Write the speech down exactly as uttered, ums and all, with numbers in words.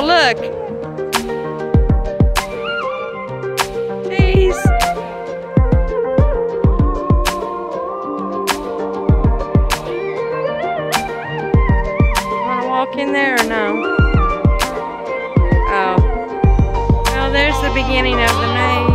Oh, look. Jeez. Want to walk in there or no? Oh. Well, there's the beginning of the maze.